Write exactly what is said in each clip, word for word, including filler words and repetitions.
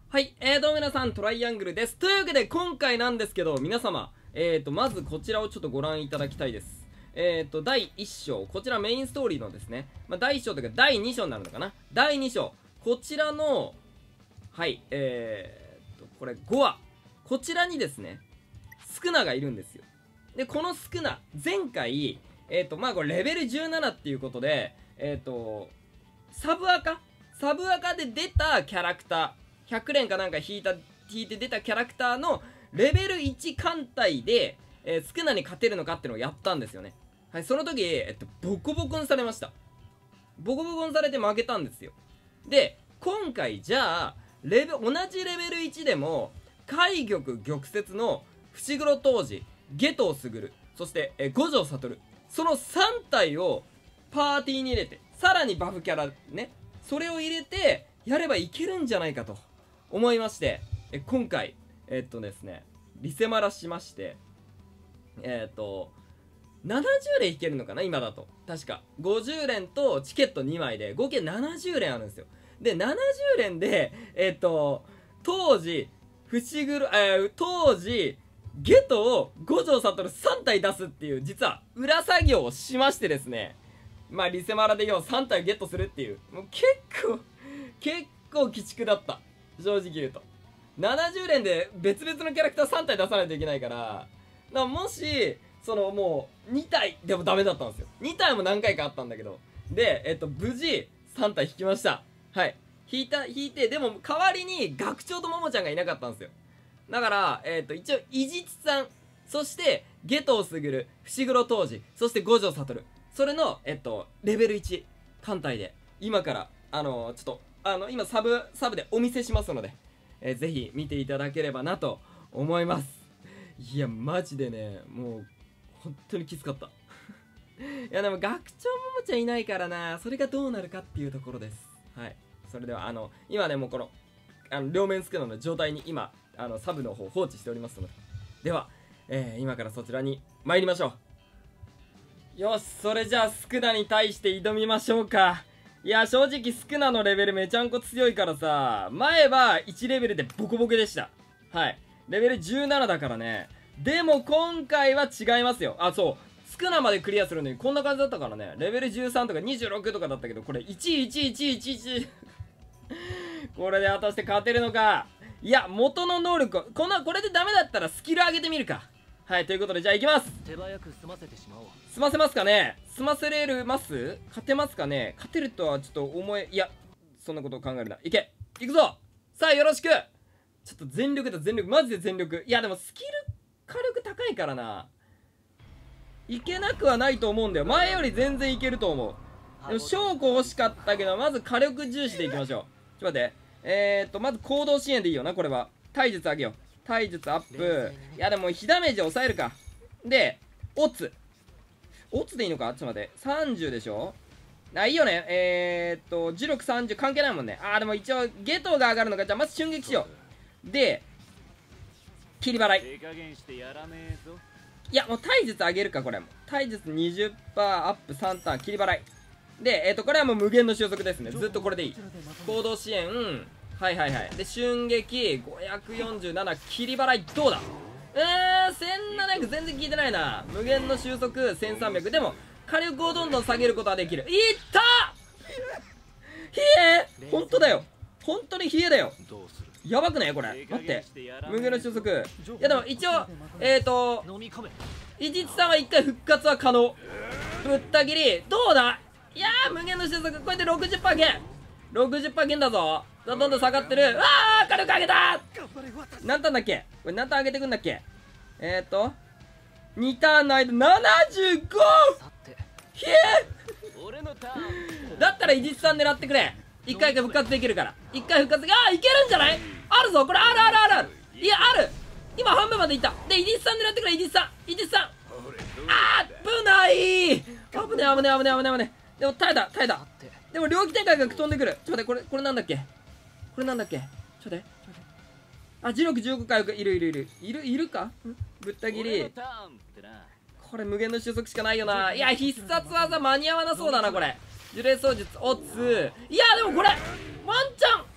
はい、えーと、皆さん、トライアングルです。というわけで、今回なんですけど、皆様、えーと、まずこちらをちょっとご覧いただきたいです。えーと、だいいっ章、こちらメインストーリーのですね、まあ、だいいっ章というか、だいに章になるのかな。だいに章、こちらの、はい、えーと、これごわ。こちらにですね、スクナがいるんですよ。で、このスクナ、前回、えーと、まあ、これレベルじゅうななっていうことで、えーと、サブアカサブアカで出たキャラクター、ひゃく連かなんか引いた、引いて出たキャラクターのレベルいち艦隊で、えー、スクナに勝てるのかっていうのをやったんですよね。はい、その時、えっと、ボコボコにされました。ボコボコにされて負けたんですよ。で、今回じゃあ、レベ、同じレベルいちでも、海玉玉折の伏黒当時、夏油傑、そして、えー、五条悟、そのさん体をパーティーに入れて、さらにバフキャラね、それを入れて、やればいけるんじゃないかと。思いまして、え今回、えっとですね、リセマラしまして、えっと、ななじゅう連引けるのかな今だと。確か。ごじゅう連とチケットにまいで、合計ななじゅう連あるんですよ。で、ななじゅう連で、えっと、当時、伏黒、えー、当時、ゲトを五条悟さん体出すっていう、実は裏作業をしましてですね、まあ、リセマラで要はさん体ゲットするっていう、もう結構、結構鬼畜だった。正直言うとななじゅう連で別々のキャラクターさん体出さないといけないから、だからもしそのもうに体でもダメだったんですよ。に体も何回かあったんだけど、でえっと無事さん体引きました。はい、引いた引いて、でも代わりに学長とももちゃんがいなかったんですよ。だからえっと一応伊地知さん、そして夏油傑、伏黒当時、そして五条悟、それのえっとレベルいち艦隊で今からあのー、ちょっとあの今サブサブでお見せしますので、えー、ぜひ見ていただければなと思います。いやマジでね、もう本当にきつかったいやでも学長ももちゃんいないからな、それがどうなるかっていうところです。はい、それではあの今ねもうこのあの両面スクナの状態に今あのサブの方放置しておりますので、では、えー、今からそちらに参りましょう。よし、それじゃあスクナに対して挑みましょうか。いや正直スクナのレベルめちゃんこ強いからさ、前はいちレベルでボコボコでした。はい、レベルじゅうななだからね。でも今回は違いますよ。あ、そうスクナまでクリアするのにこんな感じだったからね。レベルじゅうさんとかにじゅうろくとかだったけど、これいちいちいちいちいちこれで果たして勝てるのか。いや元の能力このこれでダメだったらスキル上げてみるか。はい、ということでじゃあ行きます。 手早く済ませてしまおう。 済ませますかね。済ませれるます勝てますかね。勝てるとはちょっと思え、いやそんなことを考えるな。いけいくぞ。さあよろしく。ちょっと全力だ、全力、マジで全力。いやでもスキル火力高いからないけなくはないと思うんだよ。前より全然いけると思う。でも証拠欲しかったけど、まず火力重視でいきましょう。ちょっと待って、えーっとまず行動支援でいいよな。これは体術上げよう。体術アップ。いやでも火ダメージ抑えるか。でオツオツでいいのか。ちょっと待って、さんじゅうでしょ。あ、いいよね。えー、っと呪力さんじゅう関係ないもんね。あーでも一応ゲトが上がるのか。じゃあまず瞬撃しよう。で切り払い。いやもう体術上げるか。これも体術 にじゅっパーセント アップさんターン切り払いで、えー、っとこれはもう無限の収束ですね。ずっとこれでいい。行動支援、はいはいはい。で瞬撃ごひゃくよんじゅうなな切り払いどうだ。えー、せんななひゃく全然効いてないな。無限の収束せんさんびゃく。でも火力をどんどん下げることはできる。いった冷えほんとだよ、本当に冷えだよ。やばくないこれ。待って、無限の収束。いやでも一応えーと伊地知さんはいっかい復活は可能。ぶった切りどうだ。いやー無限の収束、こうやって ろくじゅっパーセント 減 ろくじゅっパーセント 減だぞ。どんどん下がってる。ああ火力上げた。何ターンだっけこれ。何ターン上げてくんだっけ。えーっとにターンの間ななじゅうご。ひえだったら伊地知さん狙ってくれ。いっかいか復活できるから。いっかい復活。ああいけるんじゃない。あるぞこれ。あるあるあるある。いやある。今半分までいった。で伊地知さん狙ってくれ。伊地知さん伊地知さん。あー危ない。危ねえ危ねえ危ねえ危ねえ危ねえ。でも耐えた耐えた。でも猟奇展開が飛んでくる。ちょっと待って、これこれなんだっけこれなんだっけちょっと待って。あ、磁力じゅうご回復。いるいるいるいるいるか。ぶった切り。これ無限の収束しかないよな。いや必殺技間に合わなそうだなこれ。呪霊操術オツ。いやでもこれワンチャンワン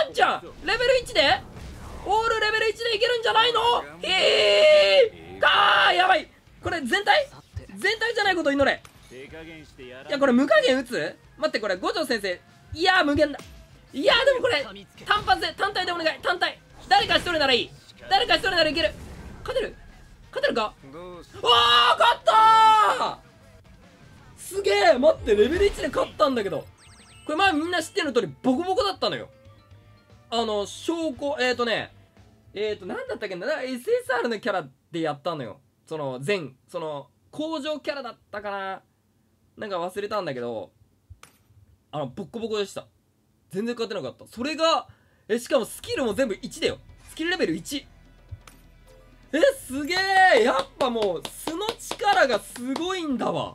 ワンちゃんレベルいちでオールレベルいちでいけるんじゃないの？えーかーやばい。これ全体全体じゃないことを祈れ。いやこれ無加減打つ？待ってこれ五条先生いやー無限だ。いやーでもこれ単発で単体でお願い。単体誰か一人ならいい。誰か一人ならいける。勝てる勝てるか。わあ勝ったー。すげえ。待ってレベルいちで勝ったんだけど、これ前みんな知ってる通りボコボコだったのよ。あの証拠えーとねえーとなんだったっけな、 エスエスアール のキャラでやったのよ。その全その工場キャラだったかな、なんか忘れたんだけど、あのボッコボコでした。全然勝てなかった。それがえしかもスキルも全部いちだよ。スキルレベルいち。えすげえ。やっぱもう素の力がすごいんだわ。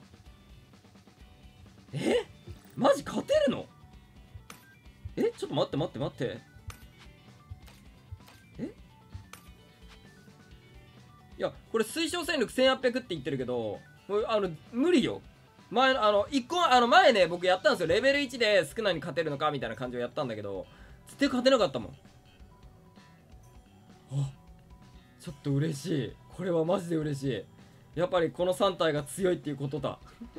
えマジ勝てるの？えちょっと待って待って待って、えいやこれ推奨戦力せんはっぴゃくって言ってるけど、これあの無理よ。前のあのいっこあの前ね僕やったんですよ。レベルいちで少ないに勝てるのかみたいな感じをやったんだけど、絶対勝てなかったもん。あちょっと嬉しい。これはマジで嬉しい。やっぱりこのさん体が強いっていうことだ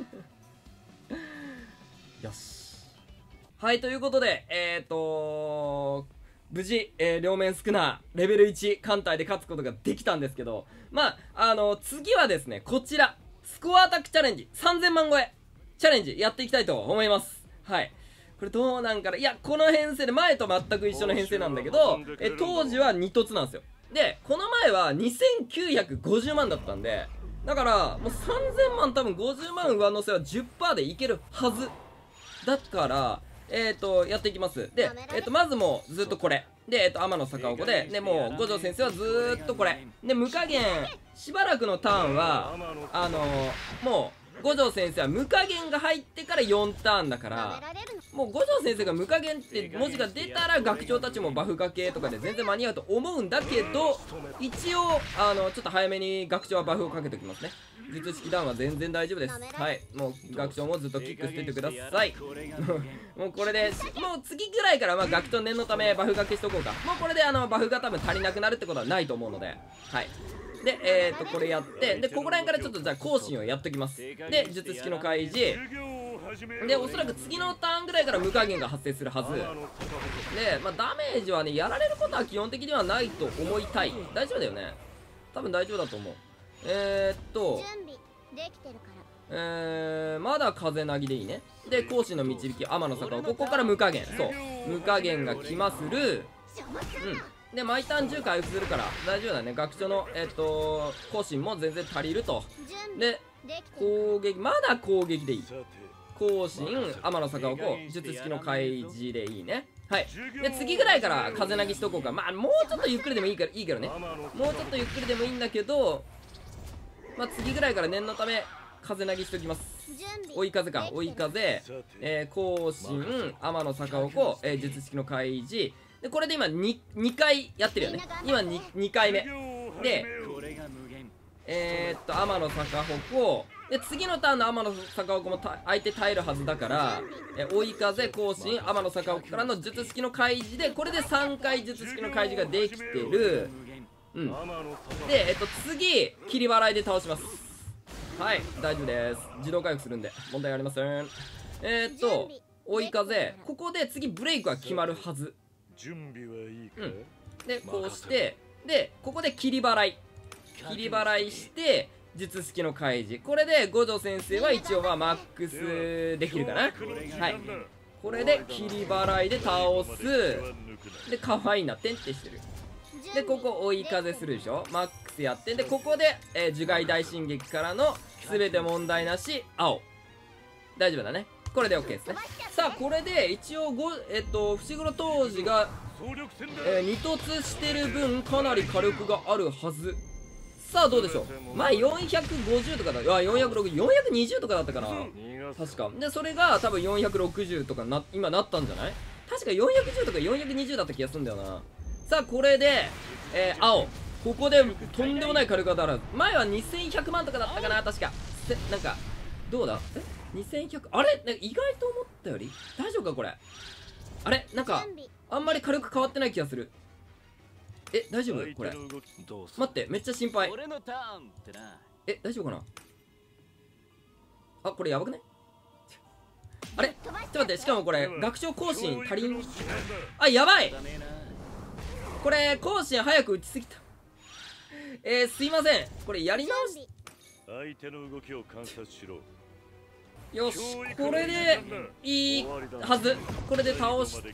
よし。はいということでえっ、ー、と無事、えー、両面スクナーレベルいち艦隊で勝つことができたんですけど、まああの次はですねこちらスコアアタックチャレンジさんぜんまん超えチャレンジやっていきたいと思います。はいこれどうなんかな。いやこの編成で前と全く一緒の編成なんだけど、え当時はに凸なんですよ。でこの前はにせんきゅうひゃくごじゅうまんだったんで、だからもうさんぜんまん多分ごじゅうまん上乗せは じゅっパーセント でいけるはずだからえーとやっていきます。で、えーとまずもうずっとこれで、えーと天野坂岡ででもう五条先生はずーっとこれで無加減しばらくのターンはあのー、もう五条先生は無加減が入ってからよんターンだから、もう五条先生が無加減って文字が出たら学長たちもバフがけとかで全然間に合うと思うんだけど、一応あのちょっと早めに学長はバフをかけておきますね。術式ダウンは全然大丈夫です。はい、もう学長もずっとキックしててくださいもうこれでもう次ぐらいからまあ学長念のためバフがけしとこうか。もうこれであのバフが多分足りなくなるってことはないと思うので、はいでえーとこれやってでここら辺からちょっとじゃあ更新をやっときます。で術式の開示でおそらく次のターンぐらいから無加減が発生するはずで、まあダメージはねやられることは基本的にはないと思いたい。大丈夫だよね、多分大丈夫だと思う。えー、っとえー、まだ風なぎでいいね。で講師の導き天の坂をここから無加減、そう無加減が来まする。うんで毎ターンじゅう回復するから大丈夫だね。学長のえー、っと更新も全然足りると。で攻撃まだ攻撃でいい。更新天の坂をこう術式の開示でいいね。はいで次ぐらいから風なぎしとこうか。まあもうちょっとゆっくりでもいいからいいけどね、もうちょっとゆっくりでもいいんだけど、まあ次ぐらいから念のため風なぎしときます。追い風か追い風、えー、更新天の坂をこう、えー、術式の開示でこれで今 2, 2回やってるよね。今 2, 2回目でえー、っと天の坂鉾で次のターンの天の坂鉾も相手耐えるはずだから、え追い風更新天の坂鉾からの術式の開示でこれでさんかい術式の開示ができてる。うんでえっと次切り払いで倒します。はい大丈夫です。自動回復するんで問題ありません。えー、っと追い風ここで次ブレイクは決まるはず。準備はいいか、うん、でこうしてでここで切り払い切り払いして術式の開示これで五条先生は一応はマックスできるかな。はいこれで切り払いで倒す。で可愛いなてんってしてる。でここ追い風するでしょ、マックスやってでここで、えー、樹海大進撃からの全て問題なし青大丈夫だね。これで OK ですね。さあこれで一応ごえっと伏黒当時が、えー、に凸してる分かなり火力があるはず。さあどうでしょう。前よんひゃくごじゅうとかだ、あよんひゃくろくじゅう、よんひゃくにじゅうとかだったかな確か。でそれが多分よんひゃくろくじゅうとかな今なったんじゃない。確かよんひゃくじゅうとかよんひゃくにじゅうだった気がするんだよな。さあこれで、えー、青ここでとんでもない火力がある。前はにせんひゃくまんとかだったかな確か。なんかどうだえにせんひゃくあれなんか意外と思ったより大丈夫かこれ。あれなんかあんまり火力変わってない気がする。え、大丈夫これ。待って、めっちゃ心配。え、大丈夫かな。あ、これやばくね。あれちょっと待って、しかもこれ学長更新足りん。あ、やばい。これ更新早く打ちすぎた。えー、すいません、これやり直し。 相手の動きを観察しろ。 よし、これでいいはず。これで倒した。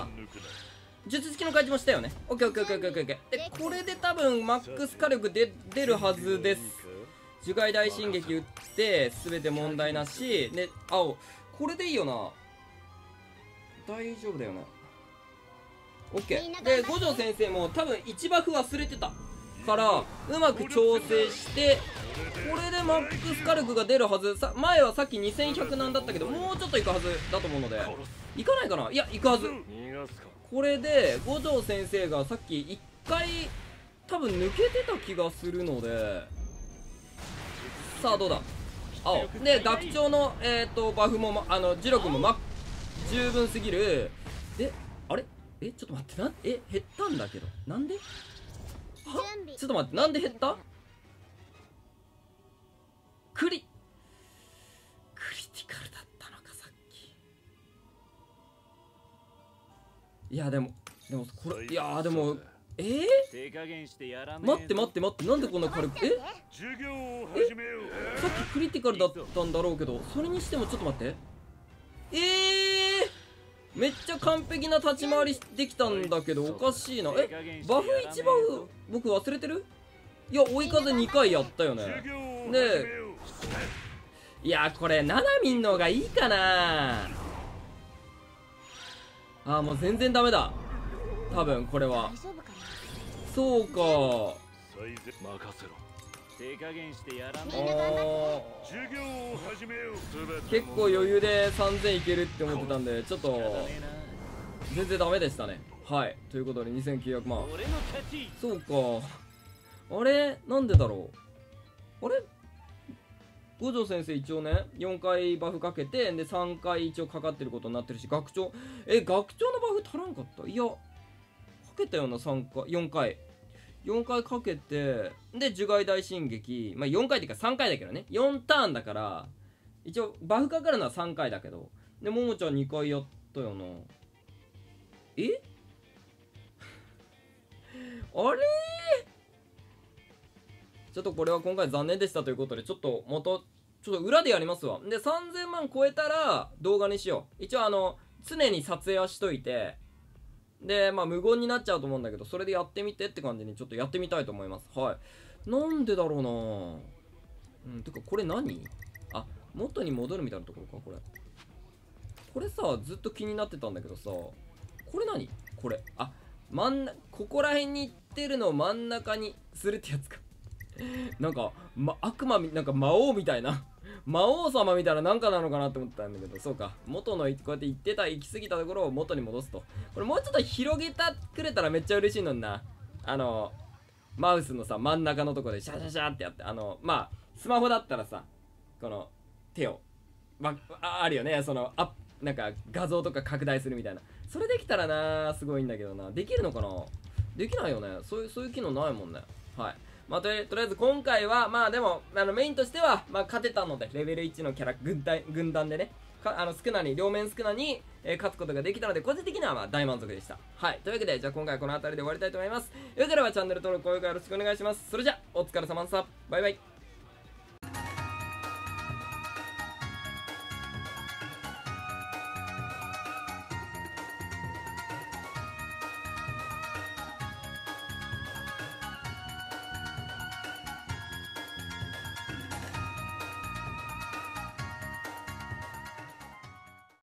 術式の開示もしたよね。オッケーオッケーオッケーオッケーオッケー。で、これで多分マックス火力で出るはずです。樹海大進撃打って全て問題なしで、青これでいいよな。大丈夫だよな。オッケーで、五条先生も多分いちバフ忘れてたからうまく調整して、これでマックス火力が出るはず。さ前はさっきにせんひゃくなんだったけど、もうちょっといくはずだと思うので、いかないかな。いや、いくはず。これで五条先生がさっきいっかい多分抜けてた気がするので、さあどうだ。青で、学長のえっ、ー、とバフも、ま、あの磁力も、ま、十分すぎる。で、あれえちょっと待って、なえ減ったんだけど、なんで。はちょっと待って、なんで減った。クリクリティカルだったのかさっき。いやでもでもこれ、いやーでもえー、待って待って待って、なんでこんな軽く。ええさっきクリティカルだったんだろうけど、それにしてもちょっと待って。えー、めっちゃ完璧な立ち回りできたんだけど、おかしいな。えバフいちバフ僕忘れてる。いや追い風にかいやったよね。で、いやこれナナミンの方がいいかな。あーもう全然ダメだ多分これは。そうか。結構余裕でさんぜんいけるって思ってたんで、ちょっと全然ダメでしたね。はい、ということでにせんきゅうひゃくまん。そうか。あれなんでだろう。あれ五条先生一応ねよんかいバフかけて、でさんかい一応かかってることになってるし、学長え学長のバフ足らんかった。いやかけたような。さんかいよんかいよんかいかけて、で樹海大進撃、まあよんかいっていうかさんかいだけどね、よんターンだから一応バフかかるのはさんかいだけど、でももちゃんにかいやったよな。えあれちょっとこれは今回残念でしたということで、ちょっと元ちょっと裏でやりますわ。でさんぜんまん超えたら動画にしよう。一応あの常に撮影はしといて、でまあ無言になっちゃうと思うんだけど、それでやってみてって感じにちょっとやってみたいと思います。はい。なんでだろうな。うんてかこれ何。あ元に戻るみたいなところか。これこれさずっと気になってたんだけどさ、これ何これ。あ真ん中、ここら辺に行ってるのを真ん中にするってやつか。なんか、ま、悪魔み、なんか魔王みたいな魔王様みたいななんかなのかなって思ったんだけど、そうか、元のこうやって行ってた行き過ぎたところを元に戻すと。これもうちょっと広げたくれたらめっちゃ嬉しいのにな。あのマウスのさ真ん中のところでシャシャシャってやって、あのまあスマホだったらさこの手を、まあ、あるよね、そのあなんか画像とか拡大するみたいな。それできたらなすごいんだけどな。できるのかな。できないよね。そういうそういう機能ないもんね。はい。まあ、とりあえず今回はまあでもあのメインとしてはまあ勝てたので、レベルいちのキャラ軍隊軍団でねかあのスクナに両面スクナに、えー、勝つことができたので、個人的にはまあ大満足でした。はい、というわけでじゃあ今回はこの辺りで終わりたいと思います。よければチャンネル登録高評価よろしくお願いします。それじゃお疲れ様でした。バイバイ。